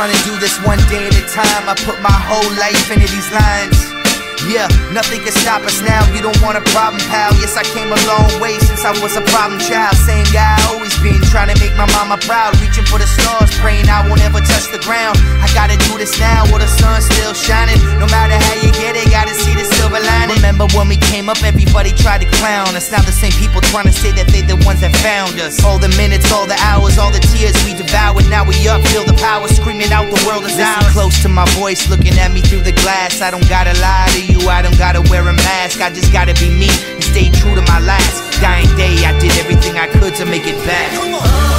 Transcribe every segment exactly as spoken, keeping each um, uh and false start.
trying to do this one day at a time. I put my whole life into these lines. Yeah, nothing can stop us now. You don't want a problem, pal. Yes, I came a long way since I was a problem child. Same guy I always been, trying to make my mama proud. Reaching for the stars, praying I won't ever touch the ground. I gotta do this now while the sun's still shining. No matter how you get it, gotta see the silver lining. Remember when we came up, everybody tried to clown us. Now the same people trying to say that they the ones that found us. All the minutes, all the hours, all the tears we devoured. Now we up, feel the power, screaming out the world is ours. Listen close to my voice, looking at me through the glass. I don't gotta lie to you, I don't gotta wear a mask. I just gotta be me and stay true to my last dying day. I did everything I could to make it back. Come on.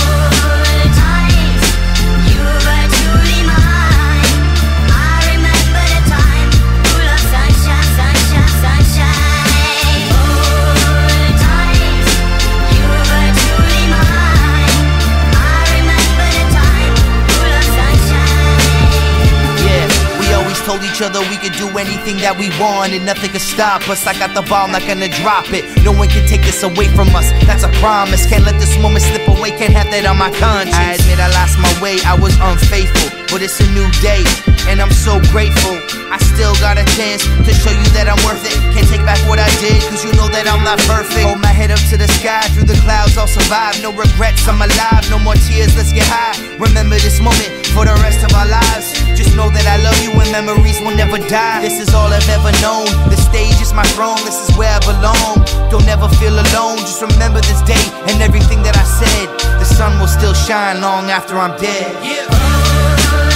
Told each other we could do anything that we want and nothing could stop us. I got the ball, not gonna drop it. No one can take this away from us, that's a promise. Can't let this moment slip away, can't have that on my conscience. I admit I lost my way, I was unfaithful, but it's a new day, and I'm so grateful. I still got a chance to show you that I'm worth it. Can't take back what I did, cause you know that I'm not perfect. Hold my head up to the sky, through the clouds I'll survive. No regrets, I'm alive, no more tears, let's get high. Remember this moment for the rest of our lives. Just know that I love you and memories will never die. This is all I've ever known, the stage is my throne, this is where I belong. Don't ever feel alone, just remember this day and everything that I said. The sun will still shine long after I'm dead. Yeah.